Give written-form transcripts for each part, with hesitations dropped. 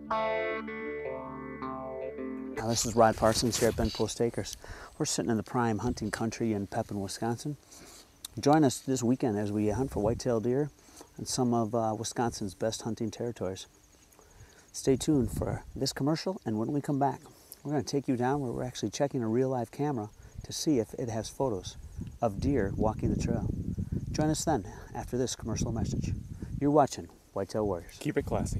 Now, this is Rod Parsons here at Bent Post Acres. We're sitting in the prime hunting country in Pepin, Wisconsin. Join us this weekend as we hunt for whitetail deer in some of Wisconsin's best hunting territories. Stay tuned for this commercial, and when we come back, we're going to take you down where we're actually checking a real live camera to see if it has photos of deer walking the trail. Join us then after this commercial message. You're watching Whitetail Warriors. Keep it classy.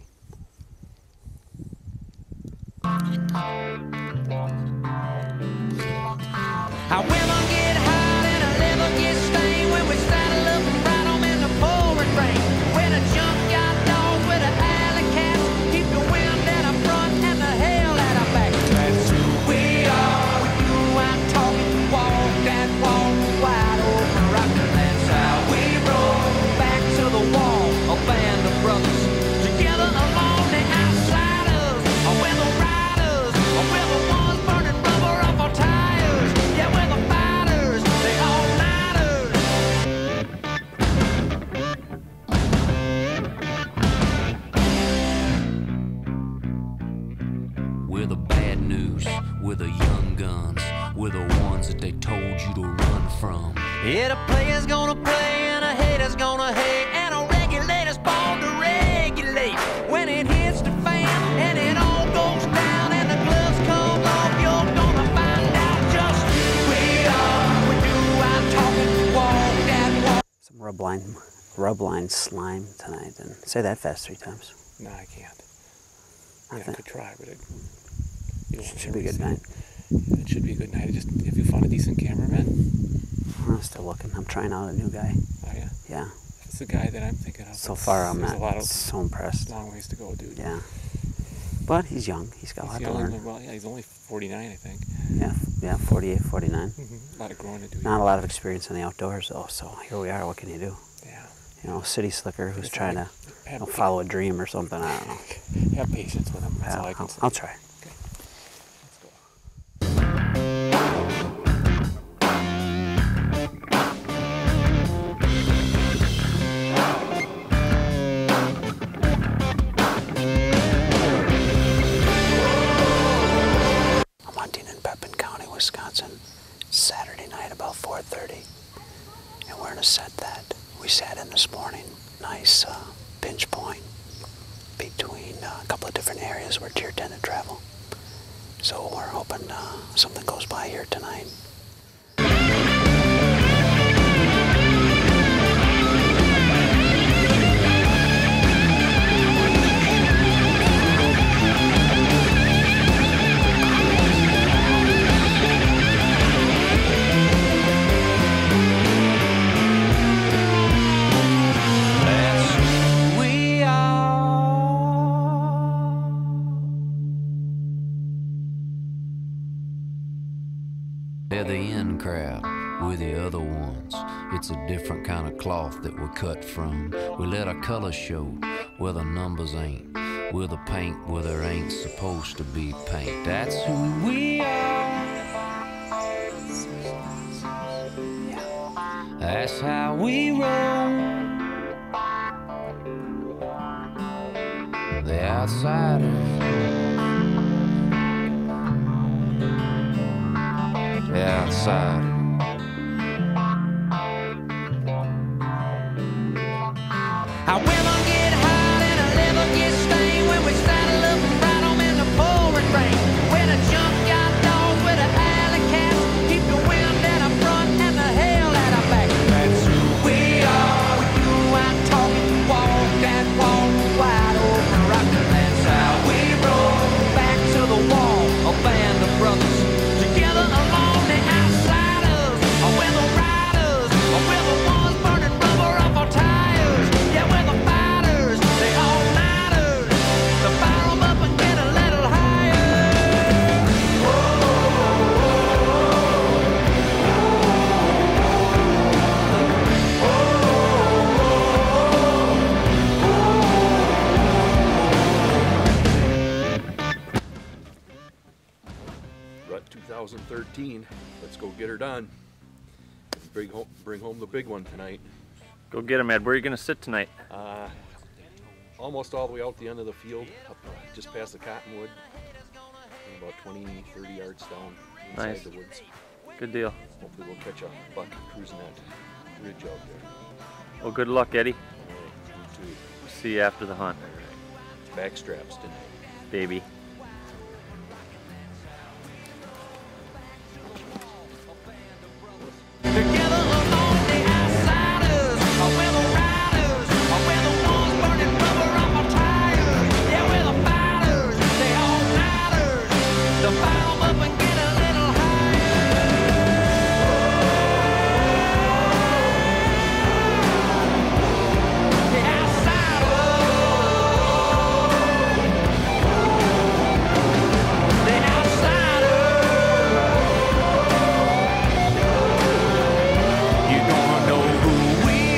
Our women get hot and our liver gets stained when we saddle up and ride 'em in the pouring rain. When a junkyard dog with an alley cat, keep the wind at our front and the hail at our back. That's who we are. With you I'm talking, walk that walk wide open rocker. That's how we roll. Back to the wall, a band of brothers together along the outsiders. We're the riders, we're the ones burning rubber off our tires. Yeah, we're the fighters, they all-nighters. We're the bad news, we're the young guns, we're the ones that they told you to run from. Yeah, the player's gonna play and a hater's gonna hate, and a regulator's born to regulate. When it hits the fan and it all goes down and the gloves come off, you're gonna find out just who we are. We do our talking, walk that walk. Some rubline slime tonight, and say that fast 3 times. No, I can't. I mean, I could try, but you don't Should be a good night. It should be a good night. Have you found a decent cameraman? I'm still looking. I'm trying out a new guy. Oh yeah. Yeah. It's the guy that I'm thinking of. So far, I'm There's not a lot of so impressed. long ways to go, dude. Yeah. But he's young. He's got a lot He's to young, learn. well, yeah, he's only 49, I think. Yeah, 48, 49. A lot of growing to do. Not a lot of experience in the outdoors, though, so here we are. What can you do? Yeah. You know, city slicker who's It's trying like- to follow a dream or something. I don't know. Have patience with him. That's Yeah, all I can say. I'll try. Okay. Let's go. I'm hunting in Pepin County, Wisconsin, Saturday night about 4:30, and we're in a set that we sat in this morning. Nice pinch point between a couple of different areas where deer tend to travel. So we're hoping something goes by here tonight. That's who we are. They're the in crowd, we're the other ones. It's a different kind of cloth that we're cut from. We let our colors show where the numbers ain't. We're the paint where there ain't supposed to be paint. That's who we are. That's how we roll. The outsiders. The outsiders. Our women get hot and our liver gets stained when we saddle up and ride 'em in the pouring rain. When a junkyard dog with an alley cat, keep the wind at our front and the hail at our back. That's who we are. With you I'm talking, walk that walk wide open rocker. That's how we roll. Back to the wall, a band of brothers together along the outsiders. We're the riders, we're the ones burning rubber off our tires. Yeah, we're the fighters, they all-nighters. To fire 'em up and get a little higher. Rut 2013. Let's go get her done. Bring home the big one tonight. Go get him, Ed. Where are you going to sit tonight? almost all the way out the end of the field, up just past the cottonwood, and about 20, 30 yards down inside Nice. the woods. Good deal. Hopefully we'll catch a buck cruising that ridge out there. Well, good luck, Eddie. All right, you too. See you after the hunt, All right. Backstraps tonight. baby. Together along the outsiders, we're the riders, we're the ones burning rubber off our tires. Yeah, we're the fighters, the all-nighters, to fire 'em up and get a little higher. The outsiders, the outsiders. You gonna know who we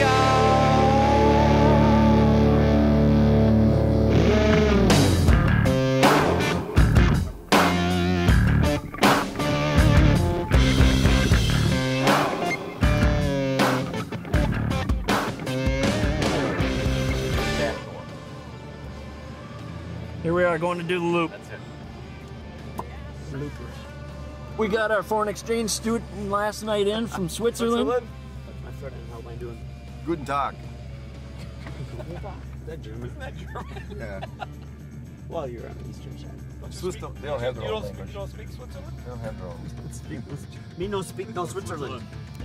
Here we are going to do the loop. We got our foreign exchange student last night in from Switzerland. My friend, how am I doing? Guten Tag. Is that German? Yeah. Well, you're on the eastern side. Swiss don't, they don't have their own language. You don't speak Switzerland? They don't have their own. Me no speak no Switzerland.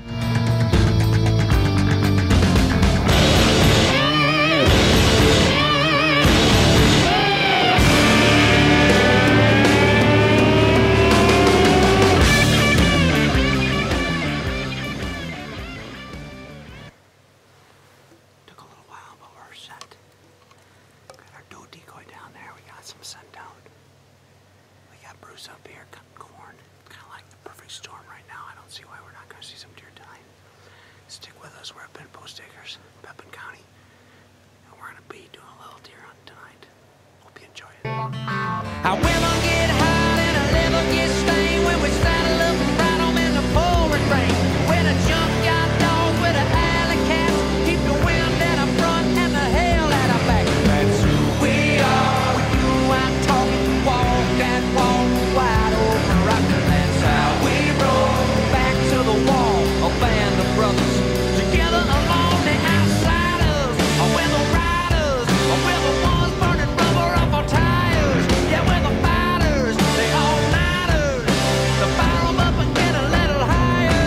Took a little while, but we're set. Got our doe decoy down there. We got some sundown. We got Bruce up here cutting corn. Kind of like the perfect storm right now. I don't see why we're not going to see some deer tonight. Stick with us. We're at Bent Post Acres, Pepin County. And we're going to be doing a little deer hunt tonight. Hope you enjoy it. Our women get hot and our liver gets stained when we saddle up and ride 'em in the pouring rain. When a junkyard dog with a alley cat, keep the wind at our front and the hell at our back. That's who we are. When you out talking, walk that walk wide open rockin'. That's how we roll. Back to the wall, a band of brothers together along the outsiders. We're the riders, we're the ones burning rubber off our tires. Yeah, we're the fighters, the all-nighters, to fire 'em up and get a little higher.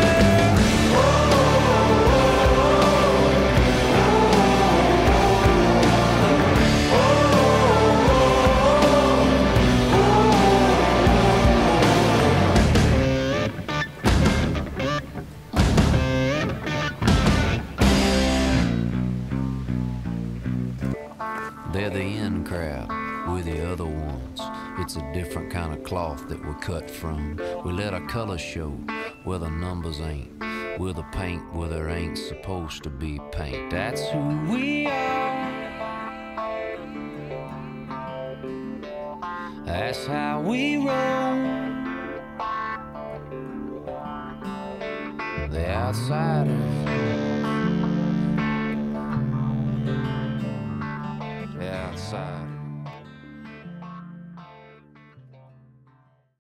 They're the in crowd, we're the other ones. It's a different kind of cloth that we're cut from. We let our colors show where the numbers ain't. We're the paint where there ain't supposed to be paint. That's who we are. That's how we roll. The outsiders.